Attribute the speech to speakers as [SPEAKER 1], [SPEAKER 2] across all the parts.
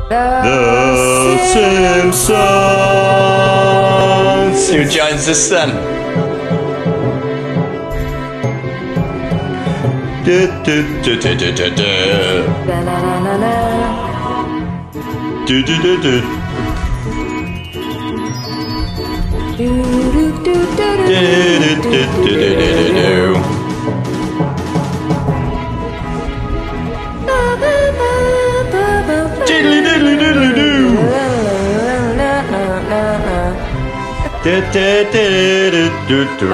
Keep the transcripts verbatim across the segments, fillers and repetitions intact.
[SPEAKER 1] The Simpsons. Who joins the sun? Do, do, do, do, do, do, do. Do, do, do, do. Do, do, do, do, do, do, do. Diddly diddly diddly doo. Da da da da do do.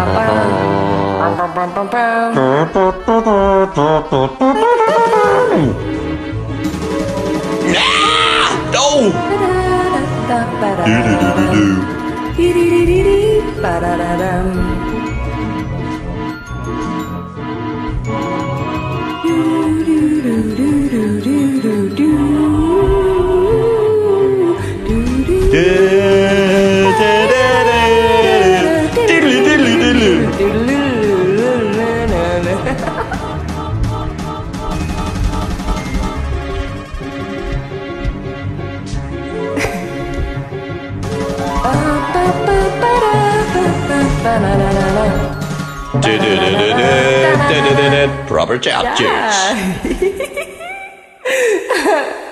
[SPEAKER 1] No! Do do do do do. Diddly diddly diddly. Proper chap juice.